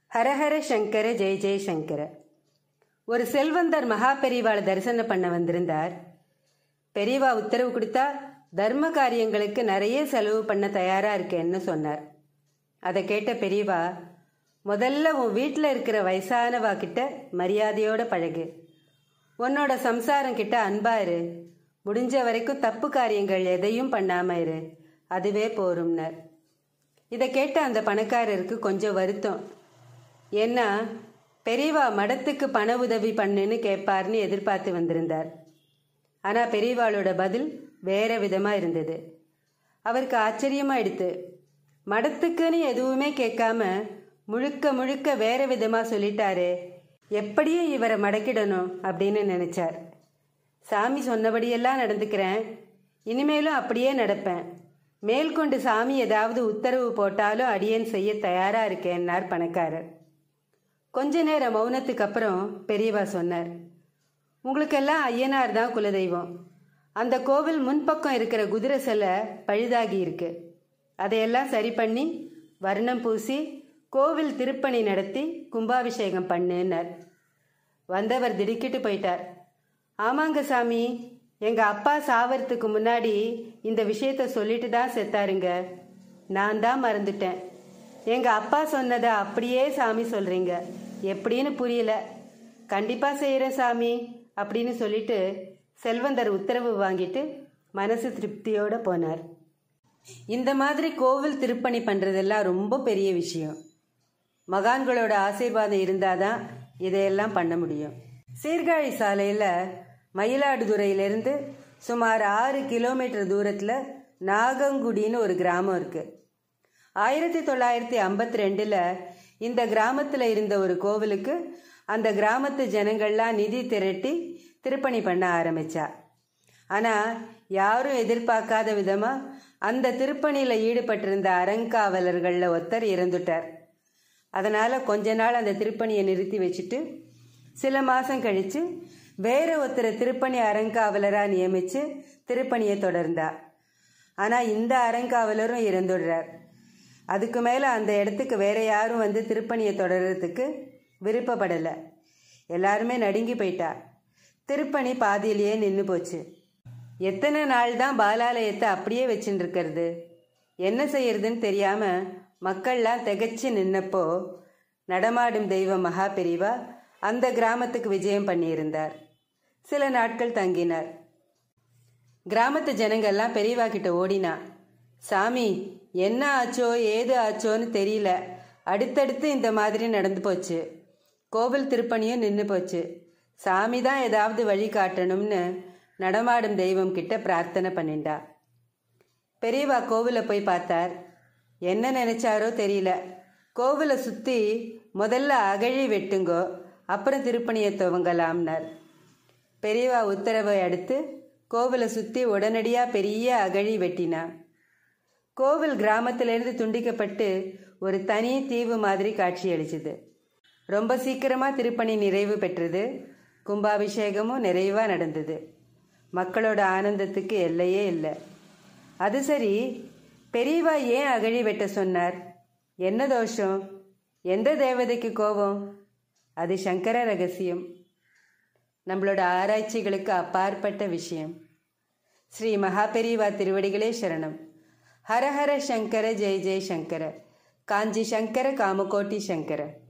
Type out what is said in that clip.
ஹரஹர சங்கர ஜெய ஜெய சங்கர. ஒரு செல்வந்தர் மகா பெரியவாளை தரிசனம் பண்ண வந்திருந்தார். பெரியவா உத்தரவு கொடுத்தா தர்ம காரியங்களுக்கு நிறைய செலவு பண்ண தயாரா இருக்கேன்னு சொன்னார். அதை கேட்ட பெரியவா, முதல்ல உன் வீட்டில் இருக்கிற வயசானவா கிட்ட மரியாதையோட பழகு, உன்னோட சம்சாரம் கிட்ட அன்பா இரு, முடிஞ்ச வரைக்கும் தப்பு காரியங்கள் எதையும் பண்ணாம இரு, அதுவே போரும்னார். இதை கேட்ட அந்த பணக்காரருக்கு கொஞ்சம் வருத்தம். ஏன்னா பெரியவா மடத்துக்கு பண உதவி பண்ணுன்னு கேட்பார்னு எதிர்பார்த்து வந்திருந்தார். ஆனால் பெரியவாளோட பதில் வேற விதமாக இருந்தது. அவருக்கு ஆச்சரியமாயிடுத்து. மடத்துக்குன்னு எதுவுமே கேட்காம முழுக்க முழுக்க வேற விதமாக சொல்லிட்டாரே, எப்படியும் இவரை மடக்கிடணும் அப்படின்னு நினைச்சார். சாமி சொன்னபடியெல்லாம் நடந்துக்கிறேன், இனிமேலும் அப்படியே நடப்பேன், மேற்கொண்டு சாமி ஏதாவது உத்தரவு போட்டாலும் அடியேன் செய்ய தயாரா இருக்கேன்னார் பணக்காரர். கொஞ்ச நேரம் மௌனத்துக்கு அப்புறம் பெரியவா சொன்னார், உங்களுக்கெல்லாம் ஐயனார் தான் குலதெய்வம். அந்த கோவில் முன்பக்கம் இருக்கிற குதிரை சிலை பழுதாகி இருக்கு, அதையெல்லாம் சரி பண்ணி வர்ணம் பூசி கோவில் திருப்பணி நடத்தி கும்பாபிஷேகம் பண்ணுன்னார். வந்தவர் திடுக்கிட்டு போயிட்டார். ஆமாங்க சாமி, எங்க அப்பா சாவறதுக்கு முன்னாடி இந்த விஷயத்த சொல்லிட்டு தான் செத்தாருங்க, நான் தான் மறந்துட்டேன். எங்க அப்பா சொன்னதை அப்படியே சாமி சொல்றீங்க, எப்படின்னு புரியல, கண்டிப்பா செய்யறேன் சாமி அப்படின்னு சொல்லிட்டு செல்வந்தர் உத்தரவு வாங்கிட்டு மனசு திருப்தியோட போனார். இந்த மாதிரி கோவில் திருப்பணி பண்றதெல்லாம் ரொம்ப பெரிய விஷயம். மகான்களோட ஆசீர்வாதம் இருந்தாதான் இதையெல்லாம் பண்ண முடியும். சீர்காழி சாலையில மயிலாடுதுறையிலிருந்து சுமார் 6 கிலோமீட்டர் தூரத்துல நாகங்குடின்னு ஒரு கிராமம் இருக்கு. 1952 இந்த கிராமத்துல இருந்த ஒரு கோவிலுக்கு அந்த கிராமத்து ஜனங்கள்லாம் நிதி திரட்டி திருப்பணி பண்ண ஆரம்பிச்சா. ஆனா யாரும் எதிர்பார்க்காத விதமா அந்த திருப்பணியில ஈடுபட்டிருந்த அறங்காவலர்கள்ல ஒருத்தர் இறந்துட்டார். அதனால கொஞ்ச நாள் அந்த திருப்பணியை நிறுத்தி வச்சுட்டு சில மாசம் கழிச்சு வேற ஒருத்தரை திருப்பணி அறங்காவலரா நியமிச்சு திருப்பணியை தொடர்ந்தா. ஆனா இந்த அறங்காவலரும் இறந்துடுறார். அதுக்கு மேல அந்த இடத்துக்கு வேற யாரும் வந்து திருப்பணியை தொடர்றதுக்கு விருப்பப்படலை. எல்லாருமே நடுங்கி போயிட்டா. திருப்பணி பாதியிலேயே நின்று போச்சு. எத்தனை நாள் தான் பாலாலயத்தை அப்படியே வச்சுட்டு இருக்கிறது, என்ன செய்யறதுன்னு தெரியாம மக்கள்லாம் திகச்சு நின்னப்போ நடமாடும் தெய்வம் மகா பெரியவா அந்த கிராமத்துக்கு விஜயம் பண்ணியிருந்தார். சில நாட்கள் தங்கினார். கிராமத்து ஜனங்கள்லாம் பெரியவா கிட்ட ஓடினா, சாமி என்ன ஆச்சோ ஏது ஆச்சோன்னு தெரியல, அடுத்தடுத்து இந்த மாதிரி நடந்து போச்சு, கோவில் திருப்பணியும் நின்று போச்சு, சாமி தான் ஏதாவது வழி காட்டணும்னு நடமாடும் தெய்வம் கிட்ட பிரார்த்தனை பண்ணிண்டா. பெரியவா கோவிலை போய் பார்த்தார். என்ன நினைச்சாரோ தெரியல, கோவிலை சுத்தி முதல்ல அகழி வெட்டுங்கோ, அப்புறம் திருப்பணியை துவங்கலாம்னார். பெரியவா உத்தரவை அடுத்து கோவிலை சுத்தி உடனடியா பெரிய அகழி வெட்டினா. கோவில் கிராமத்திலிருந்து துண்டிக்கப்பட்டு ஒரு தனி தீவு மாதிரி காட்சி அளிச்சது. ரொம்ப சீக்கிரமா திருப்பணி நிறைவு பெற்றது. கும்பாபிஷேகமும் நிறைவா நடந்தது. மக்களோட ஆனந்தத்துக்கு எல்லையே இல்லை. அது சரி, பெரியவா ஏன் அகழி வெட்ட சொன்னார்? என்ன தோஷம்? எந்த தேவதைக்கு கோபம்? அது சங்கர ரகசியம், நம்மளோட ஆராய்ச்சிகளுக்கு அப்பாற்பட்ட விஷயம். ஸ்ரீ மகா பெரியவா திருவடிகளே சரணம். ஹரஹர சங்கர ஜெய ஜெய சங்கர. காஞ்சி சங்கர காமகோட்டி சங்கர.